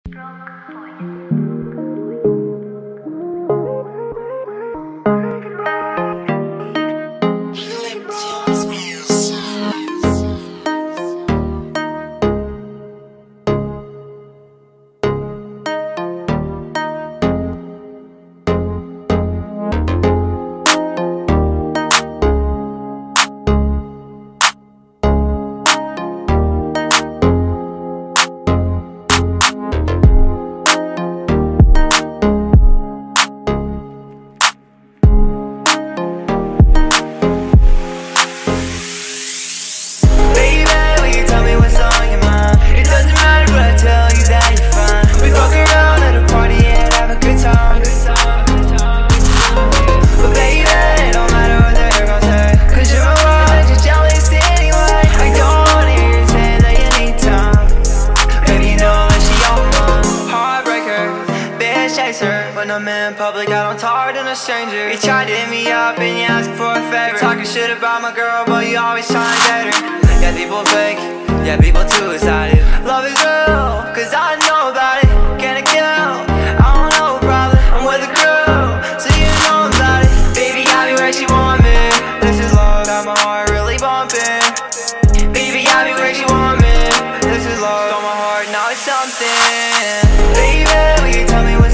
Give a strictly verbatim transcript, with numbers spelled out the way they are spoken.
When I'm in public, I don't talk to no stranger. You tried to hit me up and you asked for a favor. Talking shit about my girl, but you always trying to date her. Yeah, people fake, yeah, people two-sided. Love is real, cause I know about it. Can it kill? I don't know, probably. I'm with a crew, so you know about it. Baby got me where she want me. This is love, got my heart really bumping. Baby got me where she want me. This is love, stole my heart, now it's something. Baby, will you tell me what's